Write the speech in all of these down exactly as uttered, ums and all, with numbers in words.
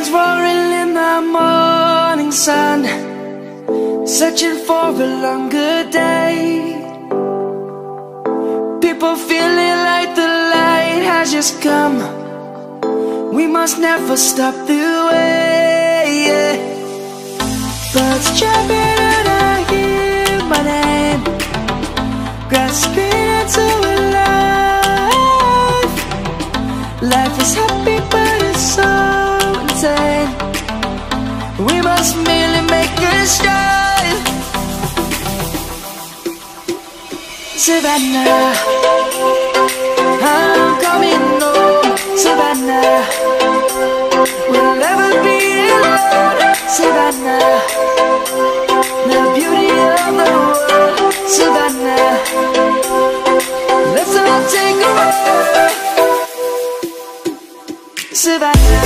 Lions roaring in the morning sun, searching for a longer day. People feeling like the light has just come. We must never stop the way, yeah. Birds chirping and I hear my name, grasping into a life. Life is happy but it's so insane. We must merely make a stride. Savannah, I'm coming home. Savannah, we'll never be alone. Savannah, the beauty of the world. Savannah, let's all take a walk. Savannah,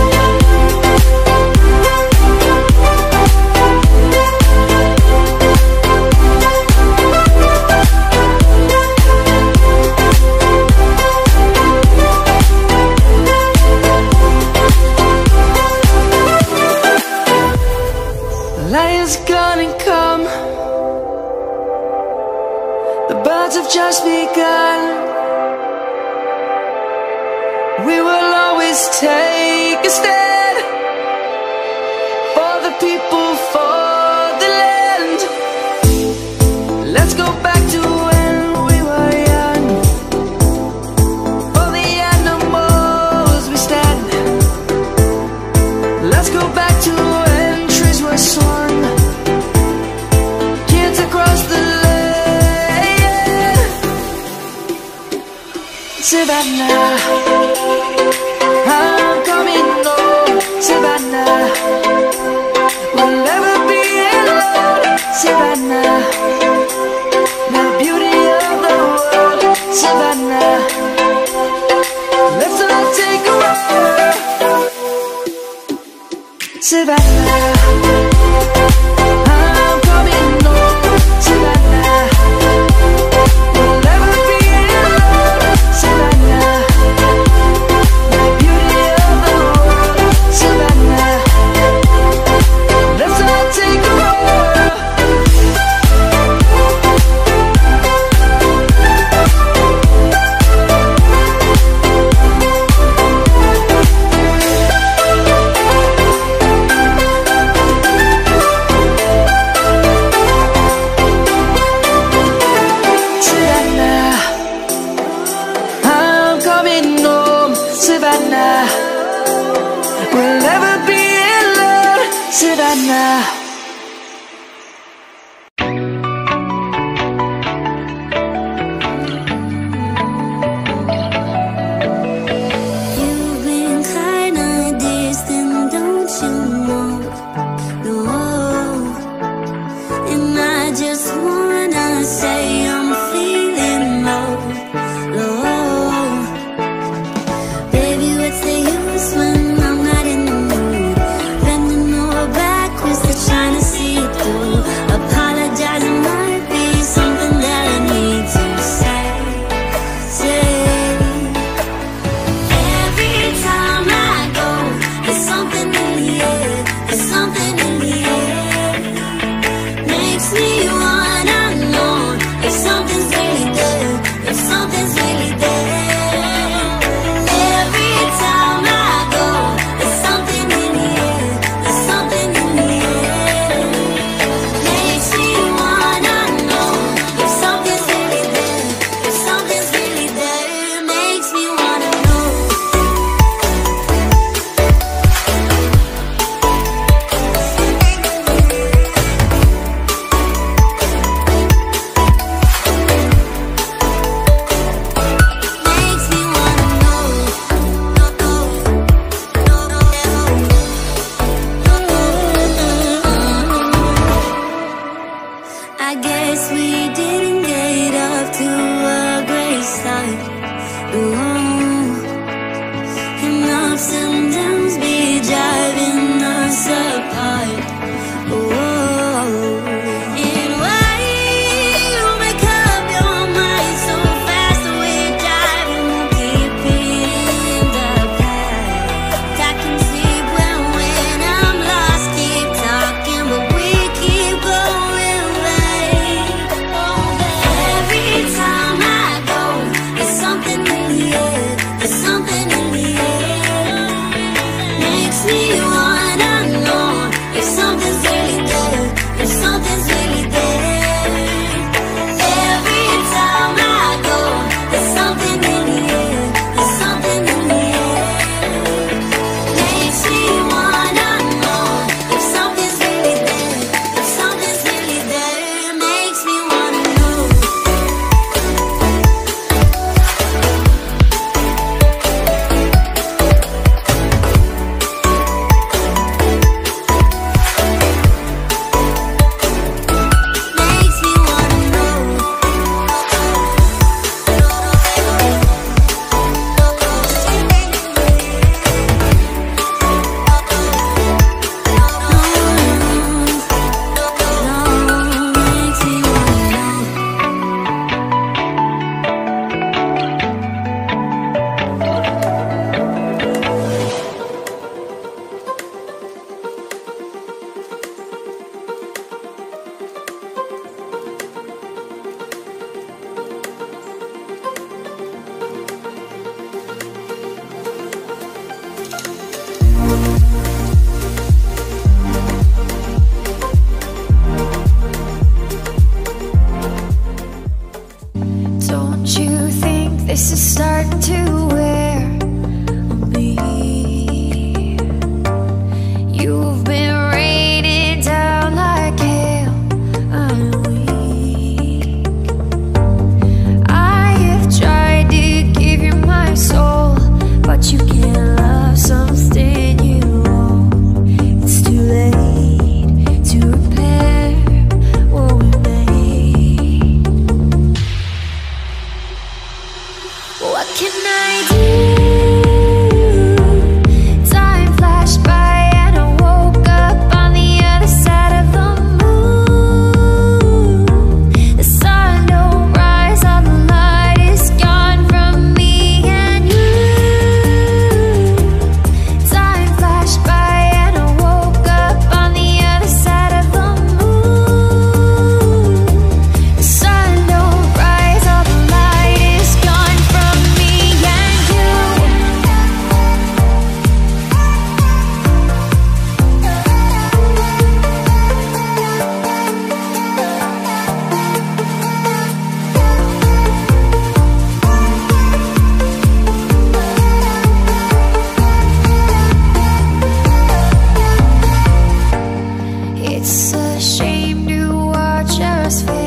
lion's gonna come. The birds have just begun. We will always take a stand for the people, for the land. Let's go back to when we were young. For the animals we stand. Let's go back to when trees were swung, kids across the land. Savannah, I'm coming home. Savannah, we'll never be alone. Savannah, the beauty of the world. Savannah, let's all take a walk. Savannah, I'm coming home. Savannah, we'll never be alone. Savannah, the beauty of the world. Savannah, let's all take a walk. Savannah, I'm coming home. Savannah, we'll never be alone. Savannah. You've been kinda distant, don't you know? No, and I just wanna say I'm feeling low, low. Baby, what's the use when I'm not in the mood? Bending over backwards to try can I do? Time flashed by and I woke up on the other side of the moon. The sun don't rise, all the light is gone from me and you. Time flashed by and I woke up on the other side of the moon. The sun don't rise, all the light is gone from me and you. It's a shame to watch us fail.